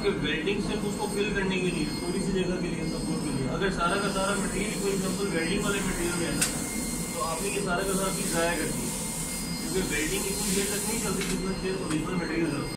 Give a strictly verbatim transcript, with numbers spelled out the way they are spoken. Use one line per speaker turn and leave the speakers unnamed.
आपके वेल्डिंग से उसको फिल करने के लिए थोड़ी सी जगह के लिए सपोर्ट के लिए अगर सारा का सारा मटेरियल फॉर एग्जाम्पल वेल्डिंग वाले मटेरियल में है ना, तो आपने ये सारा का सारा चीज़ ज़ाया कर दी, क्योंकि वेल्डिंग इतनी देर तक नहीं चलती जितना देर ओरिजिनल मटेरियल